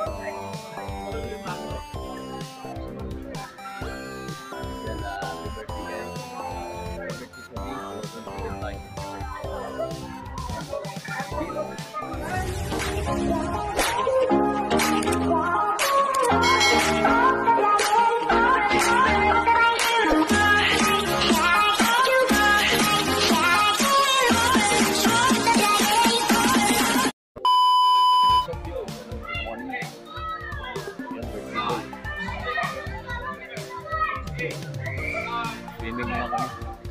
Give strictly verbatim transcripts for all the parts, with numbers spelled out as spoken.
Swimming na kami.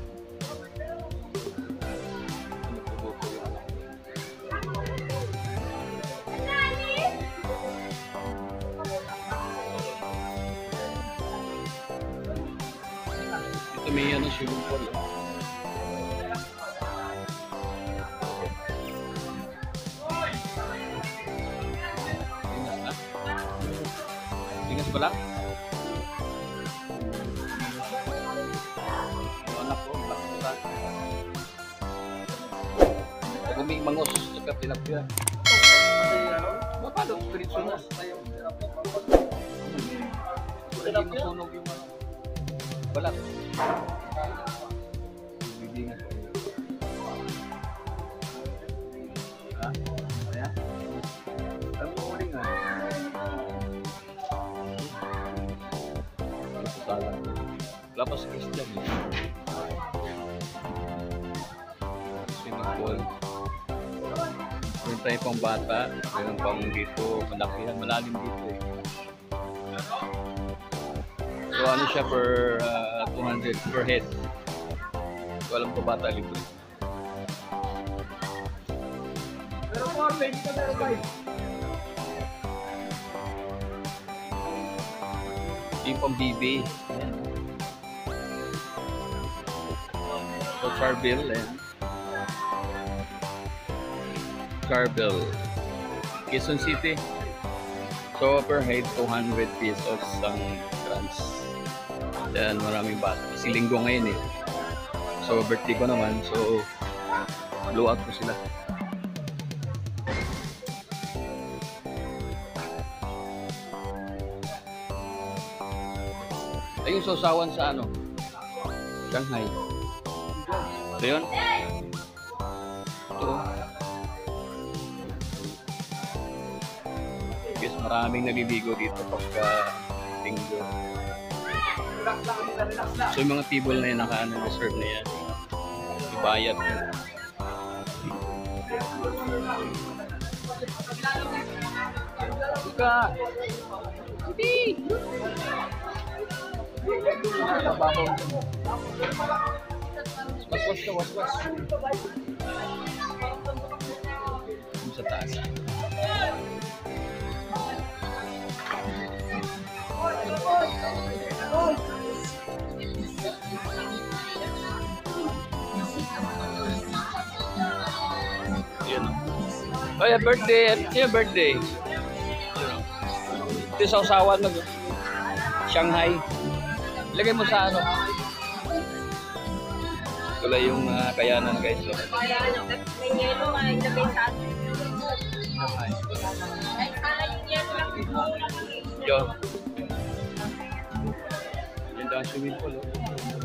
Ito may ano swimming pool. Tingas na. Tingas ba lang? Guming mangos sa tilapia. Mapalo, diretso na. Hindi masunog yung ano. Balat. Bibingan. Ha? Ayan. Alam mo uling nga. Lapas Christian. Swimming pool. Meron tayo pang bata, meron pang dito, malakihan, malalim dito eh. So ano siya per uh, two hundred per head. So alam ko bata libre. Pero po, pwede ka meron ba? Yung pang B B. So Charville, ayan. Charville, Quezon City. So per head two hundred pesos ang trans. Then maraming bata. Kasi linggo ngayon eh. So birthday ko naman. So blow out ko sila. Ay yung sausawan sa ano? Shanghai. Ito yun? Ito. Guys, maraming naliligo dito pagka linggo. So yung mga table na yun, naka-reserve na yan. Ibayad mo. Ika! Hindi! Was-was ka, was-was. Sa taas. Yan o. Ay, birthday! Ano yung birthday? Ito sa usawan na Shanghai. Ilagay mo sa ano? Wala yung uh, kayanan guys. So. May yelo nga ilagay sa atin. Ay, sana yung yelo lang ito. Yo. Yan daw ang swimming pool. Oh.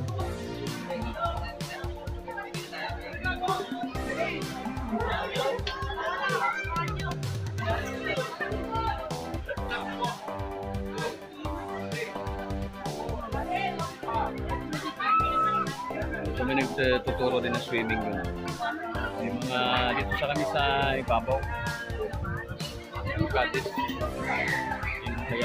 So may nagtuturo din ng swimming yun. Yung mga dito sa kami sa ibabaw. Yung cottage. Yung kaya.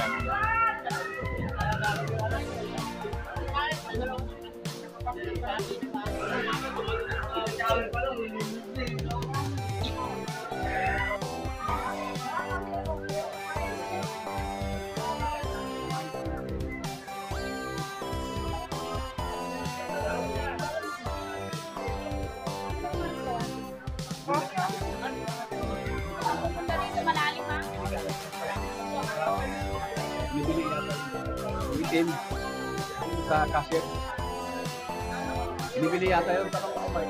Itim sa cashier. Binibili yata yun sa kamay.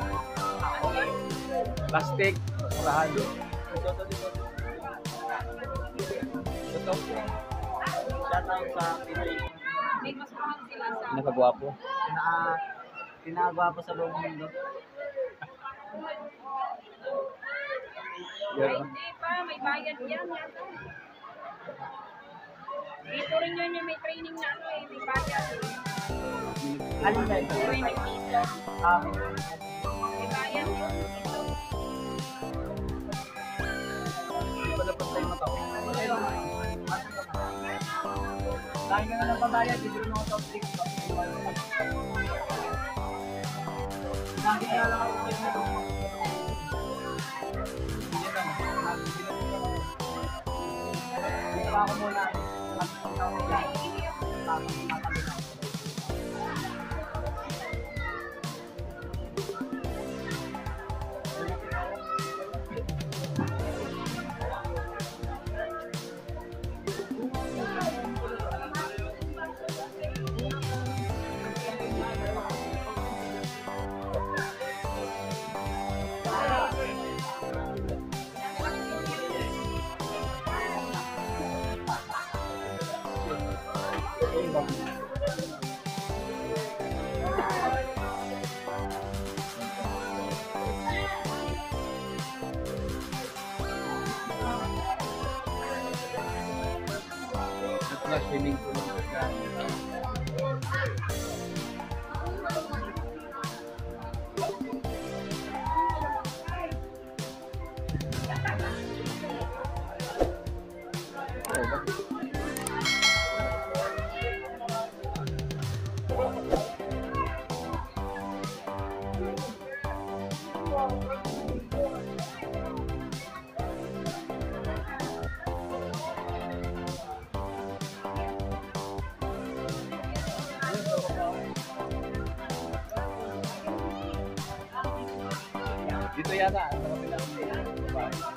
Plastic, murahan. Shout out sa Pinoy. May mas mahal sila sa... Nakagwapo. Pina, pinagwapo sa buong mundo. Ay, hindi pa. May bayad yan. Yata. Dito rin yun yung may training na ano eh. May bayad. Alin ba ito? Training dito. Um, May bayad yun. Dito. palapos tayo mata. Dahil nga na pabayad, hindi rin mga top six. Lagi kaya lang ako kayo na ito. Dito ako muna. Mag-punta ko lang. Tapos matabi na. Ito na swimming pool. Dito yata, sa kabilang.